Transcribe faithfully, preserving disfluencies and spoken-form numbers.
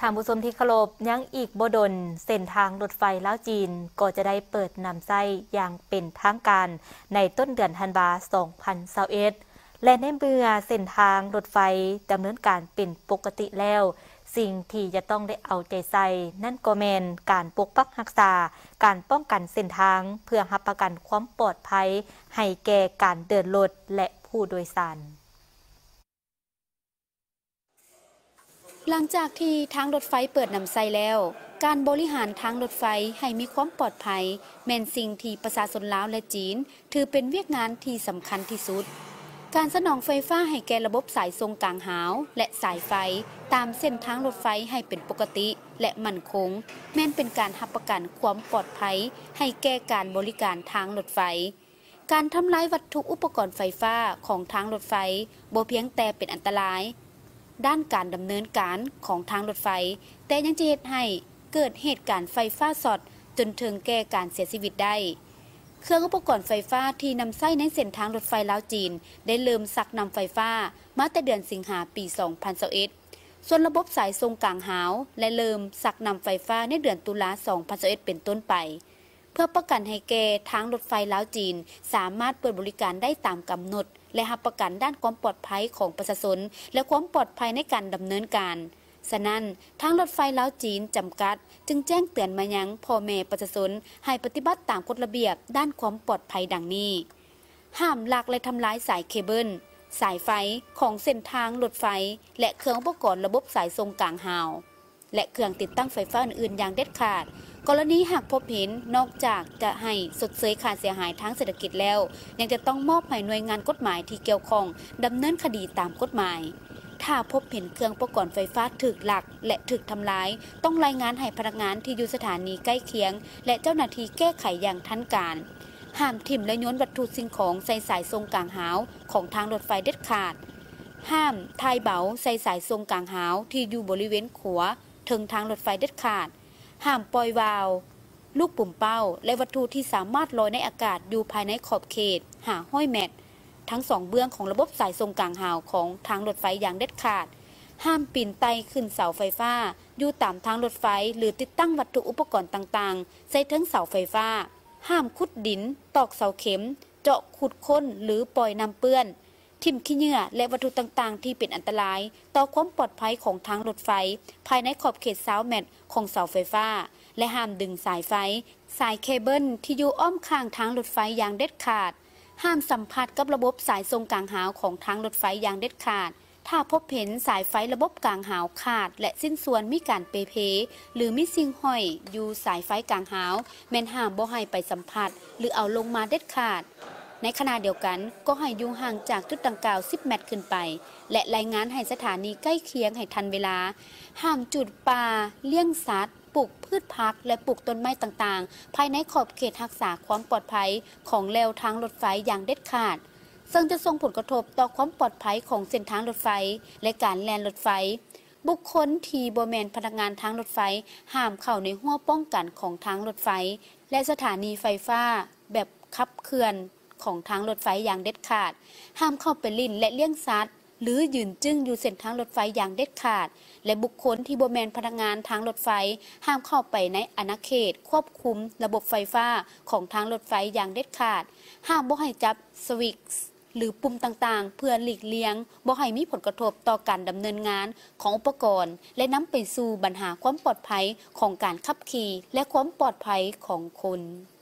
ท่านผู้ชมที่เคารพยังอีกบ่ดนเส้นทางรถไฟลาวจีนก็จะได้เปิดนำใช้อย่างเป็นทางการในต้นเดือนธันวาคมสองพันยี่สิบเอ็ดและในเมื่อเส้นทางรถไฟดำเนินการเป็นปกติแล้วสิ่งที่จะต้องได้เอาใจใส่นั่นก็แม่นการปกปักรักษาการป้องกันเส้นทางเพื่อรับประกันความปลอดภัยให้แก่การเดินรถและผู้โดยสารหลังจากที่ทางรถไฟเปิดนำใช้แล้วการบริหารทางรถไฟให้มีความปลอดภัยแม่นสิ่งที่ประชาชนลาวและจีนถือเป็นเวียกงานที่สำคัญที่สุดการสนองไฟฟ้าให้แก่ระบบสายทรงกลางหาวและสายไฟตามเส้นทางรถไฟให้เป็นปกติและมั่นคงแม่นเป็นการรับประกันความปลอดภัยให้แก่การบริการทางรถไฟการทำลายวัตถุอุปกรณ์ไฟฟ้าของทางรถไฟบ่เพียงแต่เป็นอันตรายด้านการดำเนินการของทางรถไฟแต่ยังจะเฮ็ดให้เกิดเหตุการณ์ไฟฟ้าช็อตจนถึงแก่การเสียชีวิตได้เครื่องอุปกรณ์ไฟฟ้าที่นำใช้ในเส้นทางรถไฟลาวจีนได้เริ่มสักนำไฟฟ้ามาแต่เดือนสิงหาปีสองพันยี่สิบเอ็ดส่วนระบบสายทรงกลางหาวและเริ่มสักนำไฟฟ้าในเดือนตุลาคมสองพันยี่สิบเอ็ดเป็นต้นไปเพื่อประกันให้แก่ทางรถไฟลาวจีนสามารถเปิดบริการได้ตามกำหนดและรับประกันด้านความปลอดภัยของประชาชนและความปลอดภัยในการดำเนินการฉะนั้นทางรถไฟลาวจีนจำกัดจึงแจ้งเตือนมายังพ่อแม่ประชาชนให้ปฏิบัติตามกฎระเบียบด้านความปลอดภัยดังนี้ห้ามลักและทำลายสายเคเบิลสายไฟของเส้นทางรถไฟและเครื่องอุปกรณ์ระบบสายทรงกลางหาวและเครื่องติดตั้งไฟฟ้าอื่นๆอย่างเด็ดขาดกรณีหากพบเห็นนอกจากจะให้ชดเชยค่าเสียหายทางเศรษฐกิจแล้วยังจะต้องมอบให้หน่วยงานกฎหมายที่เกี่ยวข้องดำเนินคดีตามกฎหมายถ้าพบเห็นเครื่องอุปกรณ์ไฟฟ้าถูกลักและถูกทำลายต้องรายงานให้พนักงานที่อยู่สถานีใกล้เคียงและเจ้าหน้าที่แก้ไขอย่างทันการห้ามทิ่มและโยนวัตถุสิ่งของใส่สายทรงกลางหาวของทางรถไฟเด็ดขาดห้ามทายเบาใส่สายทรงกลางหาวที่อยู่บริเวณขัวถึงทางรถไฟเด็ดขาดห้ามปล่อยวาล์วลูกปุ่มเป้าและวัตถุที่สามารถลอยในอากาศอยู่ภายในขอบเขตหาห้อยแมททั้งสองเบื้องของระบบสายทรงกลางหาวของทางรถไฟอย่างเด็ดขาดห้ามปีนไต่ขึ้นเสาไฟฟ้าอยู่ตามทางรถไฟหรือติดตั้งวัตถุอุปกรณ์ต่างๆใส่ถึงเสาไฟฟ้าห้ามขุดดินตอกเสาเข็มเจาะขุดค้นหรือปล่อยน้ำเปื้อนทิ่มขี้เหงื่อและวัตถุต่างๆที่เป็นอันตรายต่อความปลอดภัยของทางรถไฟภายในขอบเขตเสาแมทของเสาไฟฟ้าและห้ามดึงสายไฟสายเคเบิลที่อยู่อ้อมข้างทางรถไฟอย่างเด็ดขาดห้ามสัมผัสกับระบบสายทรงกลางหาวของทางรถไฟอย่างเด็ดขาดถ้าพบเห็นสายไฟระบบกลางหาวขาดและสิ้นส่วนมีการเปเพหรือมีสิ่งห้อยอยู่สายไฟกลางหาวแม่นห้ามบ่ให้ไปสัมผัสหรือเอาลงมาเด็ดขาดในขณะเดียวกันก็ให้อยู่ห่างจากจุดดังกล่าวสิบเมตรขึ้นไปและรายงานให้สถานีใกล้เคียงให้ทันเวลาห้ามจุดป่าเลี้ยงสัตว์ปลูกพืชพักและปลูกต้นไม้ต่างๆภายในขอบเขตรักษาความปลอดภัยของแนวทางรถไฟอย่างเด็ดขาดซึ่งจะส่งผลกระทบต่อความปลอดภัยของเส้นทางรถไฟและการแล่นรถไฟบุคคลที่บ่แม่นพนักงานทางรถไฟห้ามเข้าในห้วป้องกันของทางรถไฟและสถานีไฟฟ้าแบบขับเคลื่อนของทางรถไฟอย่างเด็ดขาดห้ามเข้าไปลิ้นและเลี้ยงสัตว์หรือยืนจึงอยู่เส้นทางรถไฟอย่างเด็ดขาดและบุคคลที่บ่แม่นพนักงานทางรถไฟห้ามเข้าไปในอาณาเขตควบคุมระบบไฟฟ้าของทางรถไฟอย่างเด็ดขาดห้ามบ่ให้จับสวิตช์หรือปุ่มต่างๆเพื่อหลีกเลี่ยงบ่ให้มีผลกระทบต่อการดำเนินงานของอุปกรณ์และนำไปสู่ปัญหาความปลอดภัยของการขับขี่และความปลอดภัยของคน